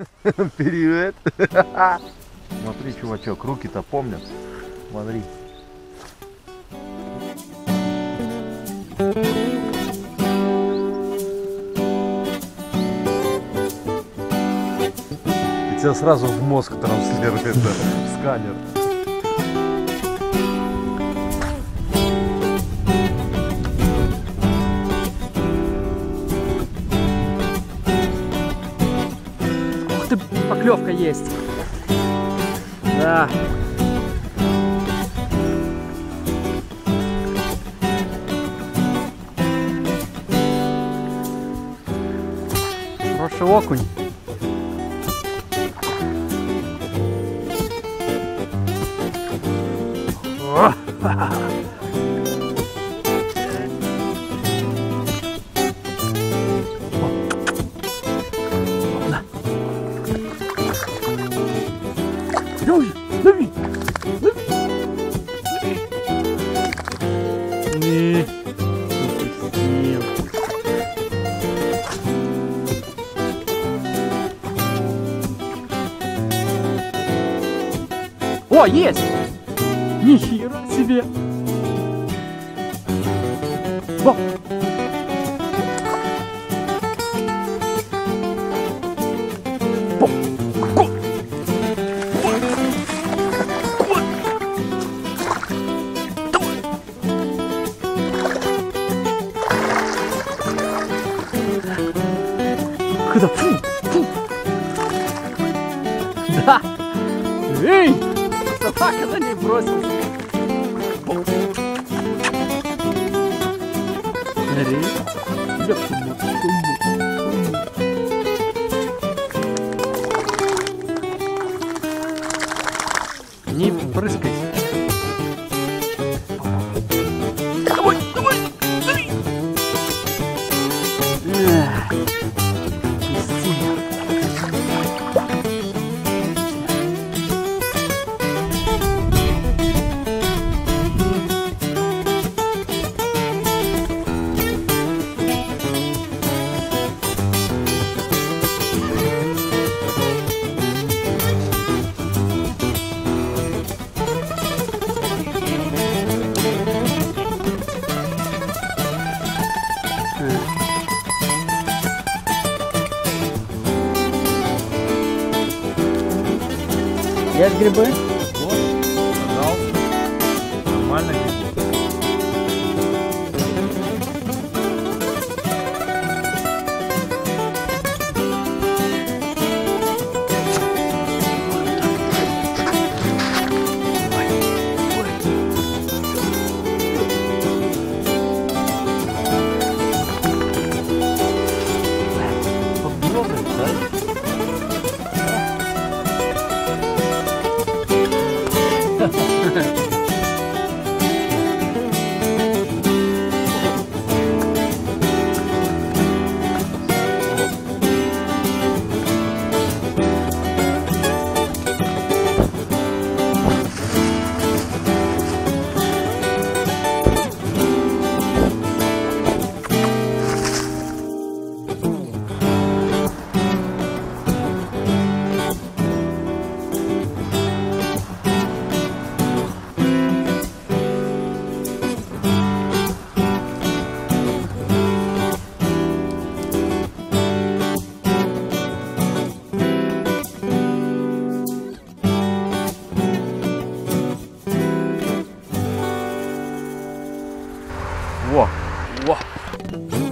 Привет. Смотри, чувачок, руки-то помнят. Смотри. И тебя сразу в мозг транслирует сканер. Ух ты, поклевка есть. Да. Хороший окунь. О! Лови, лови, лови, лови. Не, упустил. О, есть! Нихера себе! Во! Во! Во! Куда? Фу! Фу! Да! Эй! Собака на ней бросилась! Смотри! Не прыскайся! Давай! Давай! Давай! Есть грибы? Вот, пожалуйста. Нормально грибы. Во! Во!